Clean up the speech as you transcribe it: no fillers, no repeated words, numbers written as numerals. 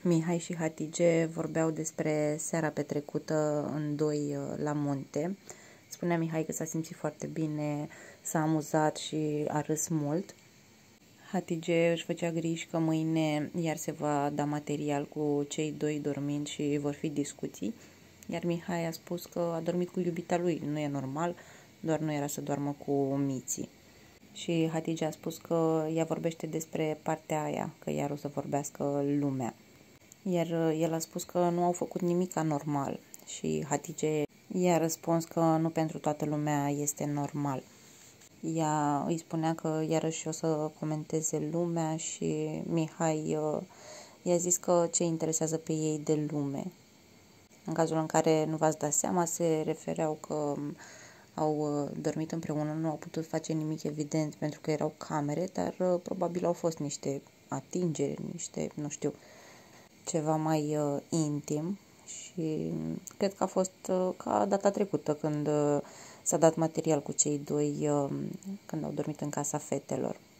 Mihai și Hatice vorbeau despre seara petrecută în doi la munte. Spunea Mihai că s-a simțit foarte bine, s-a amuzat și a râs mult. Hatice își făcea griji că mâine iar se va da material cu cei doi dormind și vor fi discuții, iar Mihai a spus că a dormit cu iubita lui, nu e normal, doar nu era să doarmă cu miții. Și Hatice a spus că ea vorbește despre partea aia, că iar o să vorbească lumea. Iar el a spus că nu au făcut nimic anormal și Hatice i-a răspuns că nu pentru toată lumea este normal. Ea îi spunea că iarăși o să comenteze lumea și Mihai i-a zis că ce interesează pe ei de lume. În cazul în care nu v-ați dat seama, se refereau că au dormit împreună, nu au putut face nimic evident pentru că erau camere, dar probabil au fost niște atingeri, niște, nu știu, ceva mai intim și cred că a fost ca data trecută când s-a dat material cu cei doi când au dormit în casa fetelor.